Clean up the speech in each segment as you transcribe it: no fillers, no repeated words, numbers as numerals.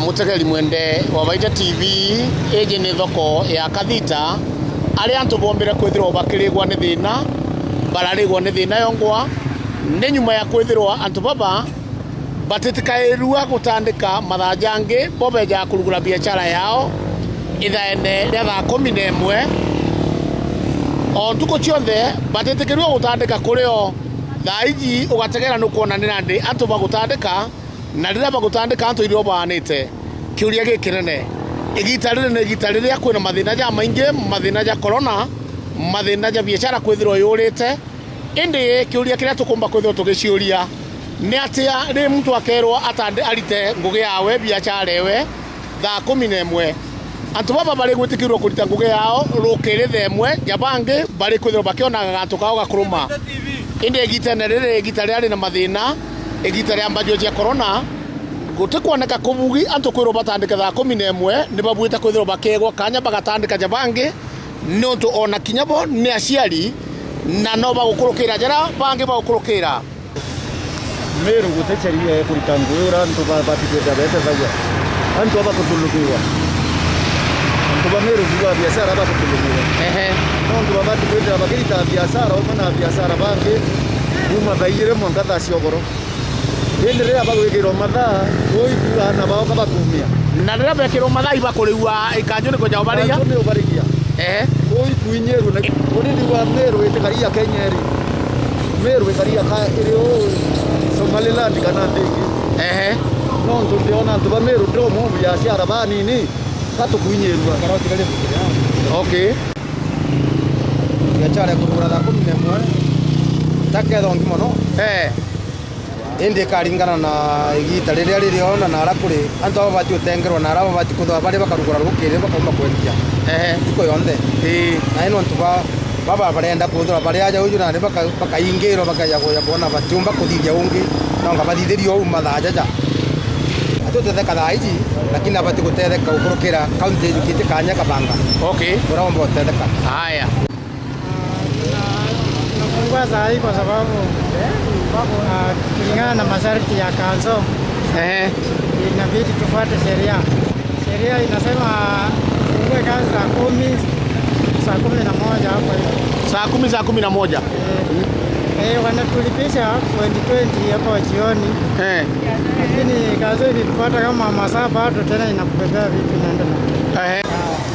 mutegeri mwende wa Baita TV eje ni thoko ya Kathita ari antu bombere kwithirwa bakirigwa ni thina bararigwa ni thina yongwa ni nyuma ya kwithirwa antu baba batitikairua gutandika mathajangi bobeja kurugura biashara yao ithaene ria thaa 11 o ntuko cionthe batitikirua gutandika kurio thaa iji ugategera nukuona ni nandi antu bagutandika na rira bagutandika antu irio baanite kiuria gikinene igita rire ni igita riria kwina mathina ja maingi mathina ja corona mathina ja biashara kwithirwo yurite indi kiuria kiria tukumba kwithirwo tugiciuria ni atia ri mtu akerwo atande arite ngugi yawe biashara ewe thaa 11 antu baba bari gwitikirwo kurita ngugi yao rukiri themwe jabangi bari kwithirwo bakiona gantu kao gakuruma indi igita ne rire igita riari na mathina igita ria mbajo cia corona gutikwoneka kubugi antu kwirwo batandika thaa 11 ni babuite kwithirwo bakegwa kanya bagatandika jabangi nontu ona kinyabo ni aciari na no bagukurukira jara bangi bagukurukira Meru gutecerie kurita ngura antu batikenda bete thagwa antu abakutulukiwa antu bameru kuwa biashara abakutulukiwa antu batikenda bakirita biashara omana biashara bangi uma baire monga tasiogoro endere abagwikirwo mathaa oikuga na bao kabakumia na rira bekirwo mathaa ibakuriwa ikanjo ni kwenja ubarigia ni ubarigia oikuinyeru na orindi wa meru itikaria kenyeri meru ikaria ka irio Somaliland kana ndingi no ntundiona ntuba meru ndo mu biashara banini katukuinyerwa okay biashara kurugura thaa 11 taketho ngimono indi karingana na igita riria ririona na arakuri antu abo bati utengerwa na arabo bati kuthwa bari bakarugura rukire bakauma kwendia iko yonde na ino ntu baba barenda kuthwa bari aja uju na bakaingirwa bakaja kuona batumba kuthithia ungi nonga bathithirio uma thajaja atutetheka thaiji lakini abati gutetheka ukurukira county educated kanya kabanga okay uromba utetheka haya nafungua sahi kwa sababu kulingana na masharti ya kanzo inabidi tufuate sheria. Sheria inasema fungue kazi saa 11 hapo hiyo. Saa 11. Wanatulipisha 2020 hapo jioni. Lakini kazi ilipata kama masaa bado tena inakubebea vitu inaendelea.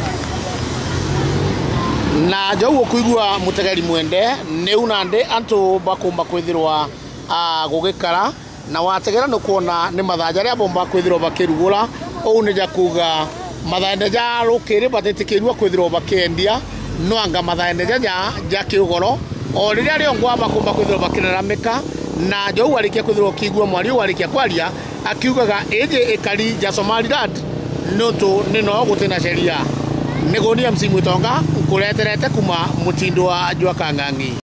Na jowo kuigua mutegeri mwende ni unande antu bakumba kwithirwa gugikara na wategera no kuona ni mathaja ria bomba kwithirwa bakirugura ou ni jakuga mathaende ja rukiri batetikirwa kwithirwa bakendia no anga mathaende ja kiugoro o riria rio ngwa bakumba kwithirwa bakiraramika na jowo alikia kwithirwa kigua mwari walikia kwaria akiugaga eje ekari ja Somaliland noto nino gutena sheria Negonia msimu tonga kureterete kuma mutindo wa Jua Kang'ang'i.